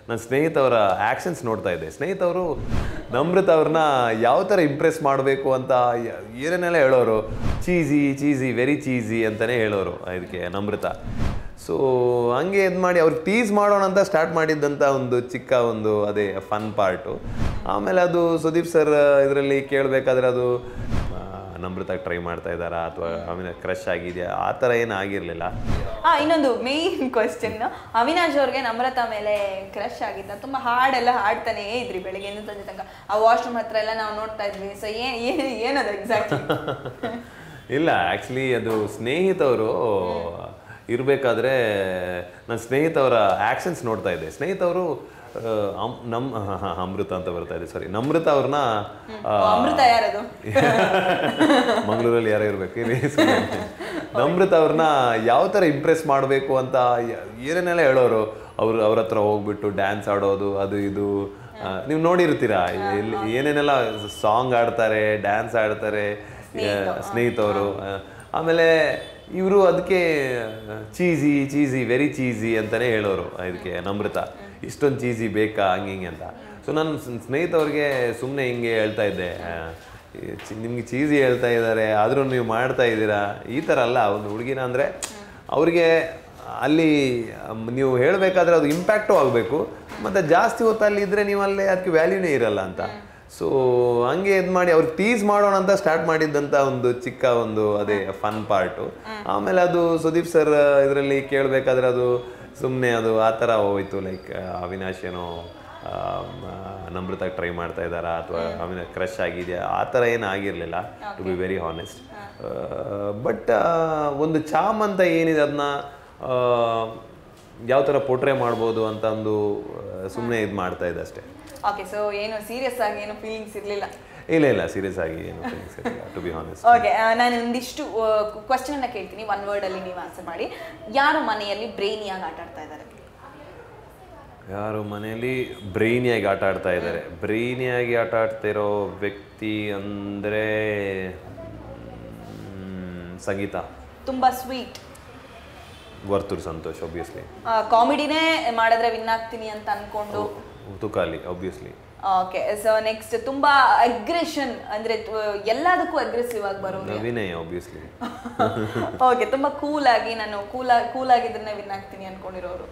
ನನ್ನ ಸ್ನೇಹಿತವರ ಆ್ಯಕ್ಷನ್ಸ್ ನೋಡ್ತಾ ಇದ್ದೆ. ಸ್ನೇಹಿತವರು ನಮ್ರತ ಅವ್ರನ್ನ ಯಾವ ಥರ ಇಂಪ್ರೆಸ್ ಮಾಡಬೇಕು ಅಂತ ಏನೇನೆಲ್ಲ ಹೇಳೋರು. ಚೀಸಿ ವೆರಿ ಚೀಸಿ ಅಂತಲೇ ಹೇಳೋರು ಇದಕ್ಕೆ ನಮ್ರತ. ಸೊ ಹಂಗೆ ಇದು ಮಾಡಿ ಅವ್ರಿಗೆ ಟೀಸ್ ಮಾಡೋಣ ಅಂತ ಸ್ಟಾರ್ಟ್ ಮಾಡಿದ್ದಂಥ ಒಂದು ಚಿಕ್ಕ ಒಂದು ಅದೇ ಫನ್ ಪಾರ್ಟು. ಆಮೇಲೆ ಅದು ಸುದೀಪ್ ಸರ್ ಇದರಲ್ಲಿ ಕೇಳಬೇಕಾದ್ರೆ ಅದು ನಮ್ರತಾಗಿ ಟ್ರೈ ಮಾಡ್ತಾ ಇದ್ದಾರಾ ಅಥವಾ ಆಮೇಲೆ ಕ್ರಶ್ ಆಗಿದೆಯಾ ಆ ಥರ ಏನು ಆಗಿರಲಿಲ್ಲ. ಇನ್ನೊಂದು ಮೇನ್ ಕ್ವಶನ್, ಅವಿನಾಶ್ ಅವ್ರಿಗೆ ನಮ್ರತಾ ಮೇಲೆ ಕ್ರಶ್ ಆಗಿದ್ದ? ತುಂಬ ಹಾಡೆಲ್ಲ ಹಾಡ್ತಾನೇ ಇದ್ರಿ ಬೆಳಿಗ್ಗೆ ಸಂಜೆ ತನಕ, ಆ ವಾಶ್ರೂಮ್ ಹತ್ರ ಎಲ್ಲ ನಾವು ನೋಡ್ತಾ ಇದ್ವಿ. ಸೊ ಏನದು ಎಕ್ಸಾಕ್ಟ್ಲಿ? ಇಲ್ಲ, ಆ್ಯಕ್ಚುಲಿ ಅದು ಸ್ನೇಹಿತವರು ಇರಬೇಕಾದ್ರೆ ನನ್ನ ಸ್ನೇಹಿತವರ ಆ್ಯಕ್ಷನ್ಸ್ ನೋಡ್ತಾ ಇದ್ದೆ. ಸ್ನೇಹಿತವರು ಅಮೃತ ಅಂತ ಬರ್ತಾ ಇದೆ, ಸಾರಿ ನಮ್ರತ ಅವ್ರನ್ನ ಮಂಗಳೂರಲ್ಲಿ ಯಾರೋ ಇರಬೇಕು ನಮ್ರತ ಅವ್ರನ್ನ ಯಾವ ಥರ ಇಂಪ್ರೆಸ್ ಮಾಡಬೇಕು ಅಂತ ಏನೇನೆಲ್ಲ ಹೇಳೋರು. ಅವ್ರ ಹತ್ರ ಹೋಗ್ಬಿಟ್ಟು ಡ್ಯಾನ್ಸ್ ಆಡೋದು ಅದು ಇದು ನೀವು ನೋಡಿರ್ತೀರಾ. ಏನೇನೆಲ್ಲ ಸಾಂಗ್ ಆಡ್ತಾರೆ, ಡ್ಯಾನ್ಸ್ ಆಡ್ತಾರೆ ಸ್ನೇಹಿತವರು. ಆಮೇಲೆ ಇವರು ಅದಕ್ಕೆ ಚೀಸಿ ವೆರಿ ಚೀಸಿ ಅಂತಲೇ ಹೇಳೋರು ಇದಕ್ಕೆ ನಮ್ರತ. ಇಷ್ಟೊಂದು ಚೀಸಿ ಬೇಕಾ ಹಿಂಗೆ ಅಂತ. ಸೊ ನಾನು ಸ್ನೇಹಿತವ್ರಿಗೆ ಸುಮ್ಮನೆ ಹಿಂಗೆ ಹೇಳ್ತಾ ಇದ್ದೆ, ನಿಮ್ಗೆ ಚೀಸಿ ಹೇಳ್ತಾ ಇದ್ದಾರೆ ಆದರೂ ನೀವು ಮಾಡ್ತಾ ಇದ್ದೀರಾ ಈ ಥರ ಅಲ್ಲ. ಒಂದು ಹುಡುಗಿನ ಅಂದರೆ ಅವ್ರಿಗೆ ಅಲ್ಲಿ ನೀವು ಹೇಳಬೇಕಾದ್ರೆ ಅದು ಇಂಪ್ಯಾಕ್ಟು ಆಗಬೇಕು, ಮತ್ತು ಜಾಸ್ತಿ ಹೊತ್ತಲ್ಲಿ ಇದ್ದರೆ ನೀವು ಅಲ್ಲಿ ಅದಕ್ಕೆ ವ್ಯಾಲ್ಯೂನೇ ಇರಲ್ಲ ಅಂತ. ಸೊ ಹಂಗೆ ಇದು ಮಾಡಿ ಅವ್ರಿಗೆ ಟೀಸ್ ಮಾಡೋಣ ಅಂತ ಸ್ಟಾರ್ಟ್ ಮಾಡಿದ್ದಂಥ ಒಂದು ಚಿಕ್ಕ ಒಂದು ಅದೇ ಫನ್ ಪಾರ್ಟು. ಆಮೇಲೆ ಅದು ಸುದೀಪ್ ಸರ್ ಇದರಲ್ಲಿ ಕೇಳಬೇಕಾದ್ರೆ ಅದು ಸುಮ್ಮನೆ ಅದು ಆ ಥರ ಹೋಯ್ತು. ಲೈಕ್ ಅವಿನಾಶ್ ಏನೋ ನಮ್ರತಾಗಿ ಟ್ರೈ ಮಾಡ್ತಾ ಇದ್ದಾರಾ ಅಥವಾ ಆಮೇಲೆ ಕ್ರಶ್ ಆಗಿದೆಯಾ ಆ ಥರ ಏನು ಆಗಿರಲಿಲ್ಲ, to be very honest. But ಒಂದು ಚಾಮ್ ಅಂತ ಏನಿದೆ ಅದನ್ನ ಯಾವ ಥರ ಪೋರ್ಟ್ರೇ ಮಾಡ್ಬೋದು ಅಂತ ಒಂದು ಸುಮ್ಮನೆ ಇದು ಮಾಡ್ತಾ ಇದೆ ಅಷ್ಟೇ. ಓಕೆ, ಸೊ ಏನು ಸೀರಿಯಸ್ ಆಗಿ ಏನು ಫೀಲಿಂಗ್ಸ್ ಇರಲಿಲ್ಲ? ಇಲ್ಲ ಸೀರಿಯಸ್ ಆಗಿ ಏನು ಫೀಲಿಂಗ್ಸ್ ಇರಲಿಲ್ಲ, ಟು ಬಿ ಹಾನೆಸ್ಟ್. ಓಕೆ, ನಾನು ಒಂದಿಷ್ಟು ಕ್ವಶನ್ ಅನ್ನ ಕೇಳ್ತೀನಿ, ಒನ್ ವರ್ಡ್ ಅಲ್ಲಿ ನೀವು ಆನ್ಸರ್ ಮಾಡಿ. ಯಾರು ಮನೆಯಲ್ಲಿ ಬ್ರೈನಿಯಾಗಿ ಆಟ ಆಡ್ತಾ ಇದ್ದಾರೆ? ಯಾರು ಮನೆಯಲ್ಲಿ ಬ್ರೈನಿಯಾಗಿ ಆಟ ಆಡ್ತಾ ಇದ್ದಾರೆ? ಬ್ರೈನಿಯಾಗಿ ಆಟ ಆಡ್ತಿರೋ ವ್ಯಕ್ತಿ ಅಂದರೆ ಸಂಗೀತ. ತುಂಬಾ ಸ್ವೀಟ್. ವರ್ತೂರ್ ಸಂತೋಷ್ ಆಬ್ವಿಯಸ್ಲಿ. ಕಾಮಿಡಿನೇ ಮಾಡಿದ್ರೆ ವಿನ್ ಆಗ್ತೀನಿ ಅಂತ ಅನ್ಕೊಂಡು Tukali obviously. Okay, so next ತುಂಬಾ ಅಗ್ರೆಷನ್ ಅಂದ್ರೆ ಎಲ್ಲದಕ್ಕೂ ಅಗ್ರೆಸಿವ್ ಆಗಿ ಬರೋದು ವಿನಯ್ ಆಬ್ವಿಯಸ್ಲಿ. ಓಕೆ, ತುಂಬಾ ಕೂಲ್ ಆಗಿ ನಾನು ಕೂಲ್ ಆಗಿದ್ರೆ ವಿನ್ ಆಗ್ತೀನಿ ಅನ್ಕೊಂಡಿರೋರು?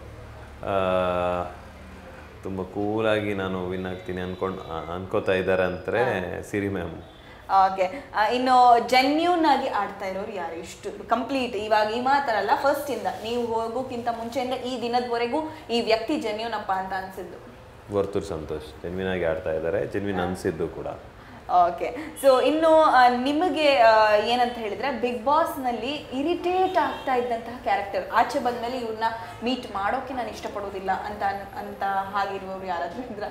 ತುಂಬ ಕೂಲಾಗಿ ನಾನು ವಿನ್ ಆಗ್ತೀನಿ ಅನ್ಕೋತಾ ಇದ್ದಾರೆ ಅಂತಾರೆ ಸಿರಿ ಮ್ಯಾಮ್. ಓಕೆ, ಇನ್ನು ಜೆನ್ಯೂನ್ ಆಗಿ ಆಡ್ತಾ ಇರೋರು ಯಾರು? ಇಷ್ಟು ಕಂಪ್ಲೀಟ್ ಇವಾಗ ಈ ಮಾತಾರಲ್ಲ, ಫಸ್ಟ್ ಇಂದ ನೀವು ಹೋಗೋಕ್ಕಿಂತ ಮುಂಚೆಯಿಂದ ಈ ದಿನದವರೆಗೂ ಈ ವ್ಯಕ್ತಿ ಜೆನ್ಯೂನ್ ಅಪ್ಪ ಅಂತ ಅನ್ಸಿದ್ದು? ವರ್ತೂರ್ ಸಂತೋಷ್ ಜೆನ್ಯೂನ್ ಆಗಿ ಆಡ್ತಾ ಇದ್ದಾರೆ, ಜೆನ್ಯೂನ್ ಅನ್ಸಿದ್ದು ಕೂಡ. ಓಕೆ, ಸೊ ಇನ್ನು ನಿಮಗೆ ಏನಂತ ಹೇಳಿದ್ರೆ ಬಿಗ್ ಬಾಸ್ನಲ್ಲಿ ಇರಿಟೇಟ್ ಆಗ್ತಾ ಇದ್ದಂತಹ ಕ್ಯಾರೆಕ್ಟರ್ ಆಚೆ ಬಂದ್ಮೇಲೆ ಇವ್ರನ್ನ ಮೀಟ್ ಮಾಡೋಕೆ ನಾನು ಇಷ್ಟಪಡೋದಿಲ್ಲ ಅಂತ ಹಾಗಿರುವವರು ಯಾರಾದ್ರೂ ಇದ್ರ?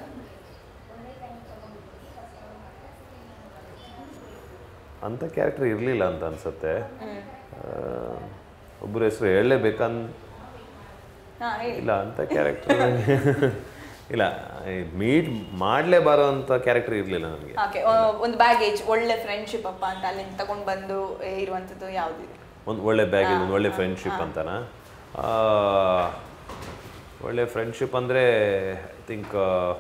ಅಂಥ ಕ್ಯಾರೆಕ್ಟರ್ ಇರಲಿಲ್ಲ ಅಂತ ಅನ್ಸುತ್ತೆ. ಒಬ್ಬರ ಹೆಸರು ಇಲ್ಲ ಅಂಥ ಕ್ಯಾರೆಕ್ಟರ್ ಇಲ್ಲ, ಮೀಟ್ ಮಾಡಲೇಬಾರೋ ಅಂತ ಕ್ಯಾರೆಕ್ಟರ್ ಇರಲಿಲ್ಲ ನನಗೆ. ಓಕೆ, ಒಂದು ಬ್ಯಾಗೇಜ್ ಒಳ್ಳೆ ಫ್ರೆಂಡ್ಶಿಪ್ ಅಪ್ಪ ಅಂತ ಅಲ್ಲಿಂದ ತಗೊಂಡು ಬಂದು ಇರುವಂಥದ್ದು ಯಾವುದು? ಒಂದು ಒಳ್ಳೆ ಬ್ಯಾಗೇಜ್, ಒಂದು ಒಳ್ಳೆ ಫ್ರೆಂಡ್ಶಿಪ್ ಅಂತನಾ? ಒಳ್ಳೆ ಫ್ರೆಂಡ್ಶಿಪ್ ಅಂದರೆ ಐ ಥಿಂಕ್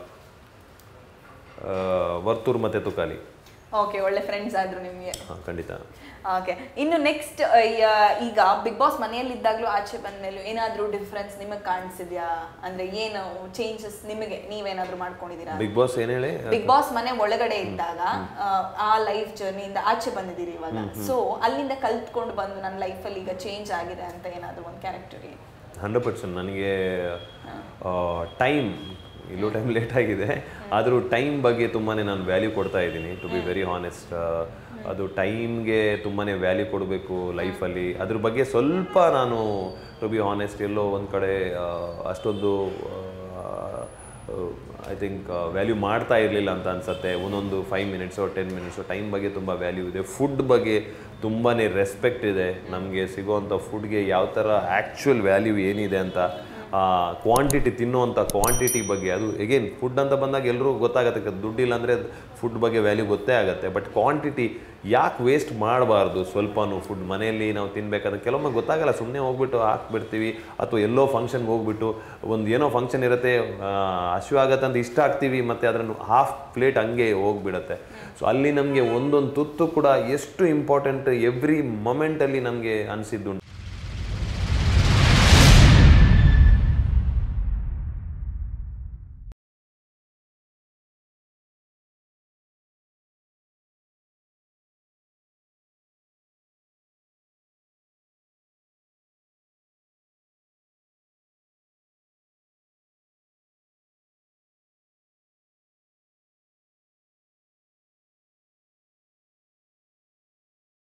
ವರ್ತೂರ್ ಮತ್ತು ತುಕಾಲಿ. ಓಕೆ, ಒಳ್ಳೆ ಫ್ರೆಂಡ್ಸ್ ಆದ್ರು ನಿಮಗೆ? ಖಂಡಿತ. ಓಕೆ, ಇನ್ನು ನೆಕ್ಸ್ಟ್ ಈಗ ಬಿಗ್ ಬಾಸ್ ಮನೆಯಲ್ಲಿದ್ದಾಗಲೂ ಆಚೆ ಬಂದ್ಮೇಲೂ ಏನಾದರೂ ಡಿಫ್ರೆನ್ಸ್ ನಿಮಗೆ ಕಾಣಿಸಿದ್ಯಾ? ಅಂದ್ರೆ ಏನು ಚೇಂಜಸ್ ನಿಮಗೆ ನೀವೇನಾದ್ರೂ ಮಾಡ್ಕೊಂಡಿದ್ದೀರಾ? ಬಿಗ್ ಬಾಸ್ ಏನು ಹೇಳಿ, ಬಿಗ್ ಬಾಸ್ ಮನೆ ಒಳಗಡೆ ಇದ್ದಾಗ ಆ ಲೈಫ್ ಜರ್ನಿಯಿಂದ ಆಚೆ ಬಂದಿದ್ದೀರಿ ಇವಾಗ, ಸೊ ಅಲ್ಲಿಂದ ಕಲ್ತ್ಕೊಂಡು ಬಂದು ನನ್ನ ಲೈಫಲ್ಲಿ ಈಗ ಚೇಂಜ್ ಆಗಿದೆ ಅಂತ ಏನಾದರೂ ಒಂದು ಕ್ಯಾರೆಕ್ಟರ್? 100% ನನಗೆ ಟೈಮ್, ಇಲ್ಲೂ ಟೈಮ್ ಲೇಟ್ ಆಗಿದೆ ಆದರೂ ಟೈಮ್ ಬಗ್ಗೆ ತುಂಬಾ ನಾನು ವ್ಯಾಲ್ಯೂ ಕೊಡ್ತಾ ಇದ್ದೀನಿ, ಟು ಬಿ ವೆರಿ ಹಾನೆಸ್ಟ್. ಅದು ಟೈಮ್ಗೆ ತುಂಬಾ ವ್ಯಾಲ್ಯೂ ಕೊಡಬೇಕು ಲೈಫಲ್ಲಿ. ಅದ್ರ ಬಗ್ಗೆ ಸ್ವಲ್ಪ ನಾನು ಟು ಬಿ ಹಾನೆಸ್ಟ್ ಎಲ್ಲೋ ಒಂದು ಕಡೆ ಅಷ್ಟೊಂದು ಐ ಥಿಂಕ್ ವ್ಯಾಲ್ಯೂ ಮಾಡ್ತಾ ಇರಲಿಲ್ಲ ಅಂತ ಅನಿಸುತ್ತೆ. ಒಂದೊಂದು 5 ಮಿನಿಟ್ಸು 10 ಮಿನಿಟ್ಸು ಟೈಮ್ ಬಗ್ಗೆ ತುಂಬ ವ್ಯಾಲ್ಯೂ ಇದೆ. ಫುಡ್ ಬಗ್ಗೆ ತುಂಬಾ ರೆಸ್ಪೆಕ್ಟ್ ಇದೆ. ನಮಗೆ ಸಿಗೋವಂಥ ಫುಡ್ಗೆ ಯಾವ ಥರ ಆ್ಯಕ್ಚುಯಲ್ ವ್ಯಾಲ್ಯೂ ಏನಿದೆ ಅಂತ ಕ್ವಾಂಟಿಟಿ, ತಿನ್ನುವಂಥ ಕ್ವಾಂಟಿಟಿ ಬಗ್ಗೆ. ಅದು ಎಗೇನ್ ಫುಡ್ ಅಂತ ಬಂದಾಗ ಎಲ್ಲರೂ ಗೊತ್ತಾಗುತ್ತೆ, ದುಡ್ಡಿಲ್ಲ ಅಂದರೆ ಫುಡ್ ಬಗ್ಗೆ ವ್ಯಾಲ್ಯೂ ಗೊತ್ತೇ ಆಗುತ್ತೆ. ಬಟ್ ಕ್ವಾಂಟಿಟಿ ಯಾಕೆ ವೇಸ್ಟ್ ಮಾಡಬಾರ್ದು ಸ್ವಲ್ಪನೂ ಫುಡ್ ಮನೆಯಲ್ಲಿ ನಾವು ತಿನ್ಬೇಕಾದ್ರೆ ಕೆಲವೊಮ್ಮೆ ಗೊತ್ತಾಗಲ್ಲ, ಸುಮ್ಮನೆ ಹೋಗ್ಬಿಟ್ಟು ಹಾಕ್ಬಿಡ್ತೀವಿ, ಅಥವಾ ಎಲ್ಲೋ ಫಂಕ್ಷನ್ಗೆ ಹೋಗ್ಬಿಟ್ಟು ಒಂದು ಏನೋ ಫಂಕ್ಷನ್ ಇರುತ್ತೆ, ಹಸಿವು ಆಗತ್ತೆ ಅಂತ ಇಷ್ಟ ಆಗ್ತೀವಿ, ಮತ್ತು ಅದನ್ನು ಹಾಫ್ ಪ್ಲೇಟ್ ಹಂಗೆ ಹೋಗ್ಬಿಡುತ್ತೆ. ಸೊ ಅಲ್ಲಿ ನಮಗೆ ಒಂದೊಂದು ತುತ್ತು ಕೂಡ ಎಷ್ಟು ಇಂಪಾರ್ಟೆಂಟ್ ಎವ್ರಿ ಮೊಮೆಂಟಲ್ಲಿ ನಮಗೆ ಅನಿಸಿದ್ದುಂಟು.